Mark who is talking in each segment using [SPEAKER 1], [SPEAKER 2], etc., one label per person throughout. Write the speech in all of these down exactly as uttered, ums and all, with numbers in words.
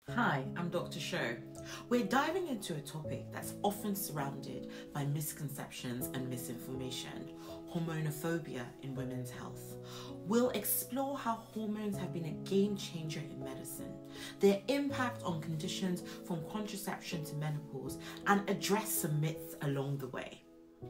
[SPEAKER 1] Hi, I'm Doctor Sho. We're diving into a topic that's often surrounded by misconceptions and misinformation, hormonophobia in women's health. We'll explore how hormones have been a game changer in medicine, their impact on conditions from contraception to menopause, and address some myths along the way.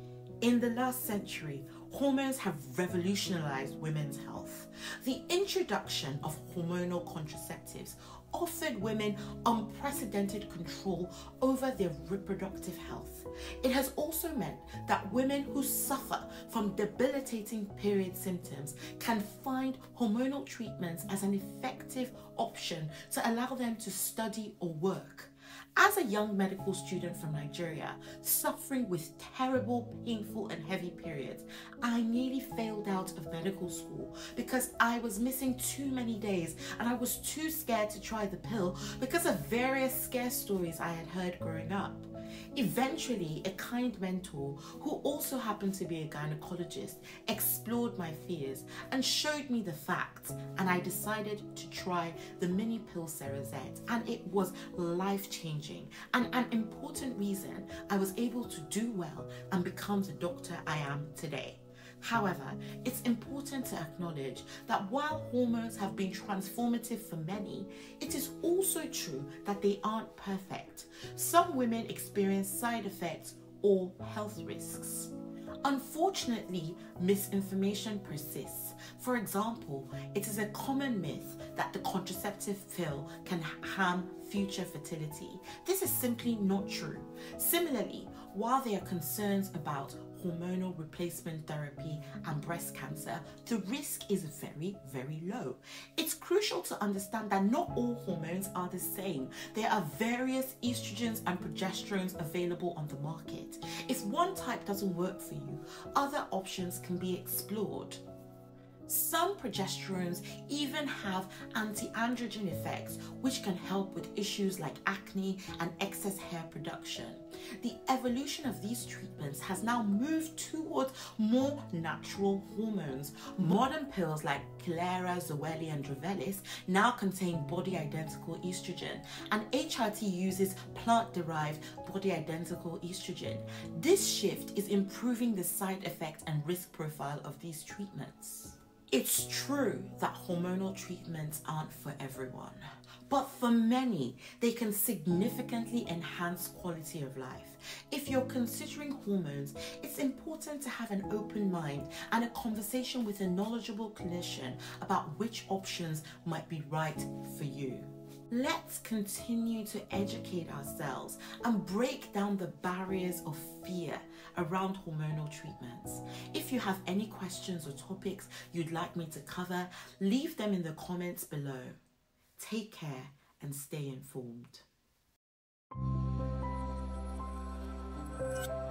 [SPEAKER 1] In the last century, hormones have revolutionized women's health. The introduction of hormonal contraceptives offered women unprecedented control over their reproductive health. It has also meant that women who suffer from debilitating period symptoms can find hormonal treatments as an effective option to allow them to study or work. As a young medical student from Nigeria, suffering with terrible, painful and heavy periods, I nearly failed out of medical school because I was missing too many days and I was too scared to try the pill because of various scare stories I had heard growing up. Eventually, a kind mentor, who also happened to be a gynecologist, explored my fears and showed me the facts, and I decided to try the mini pill Cerazette, and it was life-changing and an important reason I was able to do well and become the doctor I am today. However, it's important to acknowledge that while hormones have been transformative for many, it is also true that they aren't perfect. Some women experience side effects or health risks. Unfortunately, misinformation persists. For example, it is a common myth that the contraceptive pill can harm future fertility. This is simply not true. Similarly, while there are concerns about hormonal replacement therapy and breast cancer, the risk is very, very low. It's crucial to understand that not all hormones are the same. There are various estrogens and progesterones available on the market. If one type doesn't work for you, other options can be explored. Some progesterones even have anti-androgen effects, which can help with issues like acne and excess hair production. The evolution of these treatments has now moved towards more natural hormones. Modern pills like Kilera, Zoeli and Drovelis now contain body-identical estrogen, and H R T uses plant-derived body-identical estrogen. This shift is improving the side effect and risk profile of these treatments. It's true that hormonal treatments aren't for everyone, but for many, they can significantly enhance quality of life. If you're considering hormones, it's important to have an open mind and a conversation with a knowledgeable clinician about which options might be right for you. Let's continue to educate ourselves and break down the barriers of fear around hormonal treatments. If you have any questions or topics you'd like me to cover, leave them in the comments below. Take care and stay informed.